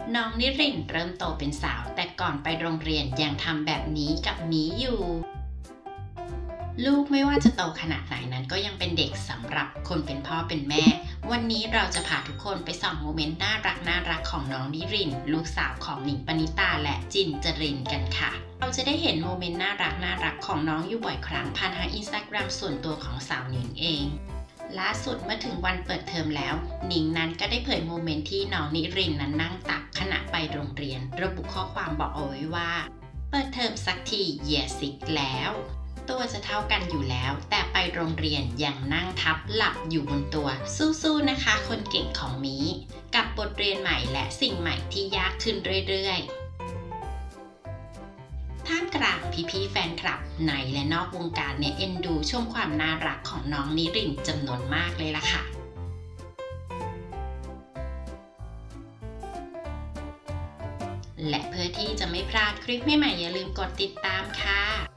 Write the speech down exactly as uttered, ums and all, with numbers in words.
น้องนิรินทร์เริ่มโตเป็นสาวแต่ก่อนไปโรงเรียนยังทำแบบนี้กับหมีอยู่ลูกไม่ว่าจะโตขนาดไหนนั้นก็ยังเป็นเด็กสำหรับคนเป็นพ่อเป็นแม่วันนี้เราจะพาทุกคนไปส่องโมเมนต์น่ารักน่ารักของน้องนิรินทร์ลูกสาวของหนิงปณิตาและจินจรินกันค่ะเราจะได้เห็นโมเมนต์น่ารักน่ารักของน้องอยู่บ่อยครั้งผ่านทางอินสตาแกรมส่วนตัวของสาวหนิงเองล่าสุดเมื่อถึงวันเปิดเทอมแล้วหนิงนั้นก็ได้เผยโมเมนต์ที่น้องนิรินทร์นั้นนั่งตักขณะไปโรงเรียนระบุข้อความบอกเอาไว้ว่าเปิดเทอมสักทีเยียสิกแล้วตัวจะเท่ากันอยู่แล้วแต่ไปโรงเรียนยังนั่งทับหลับอยู่บนตัวสู้ๆนะคะคนเก่งของมีกับบทเรียนใหม่และสิ่งใหม่ที่ยากขึ้นเรื่อยๆท่ามกลางพี่ๆแฟนคลับในและนอกวงการเนี่ยเอ็นดูชมความน่ารักของน้องนิรินทร์จำนวนมากเลยล่ะค่ะและเพื่อที่จะไม่พลาดคลิปใหม่ๆอย่าลืมกดติดตามค่ะ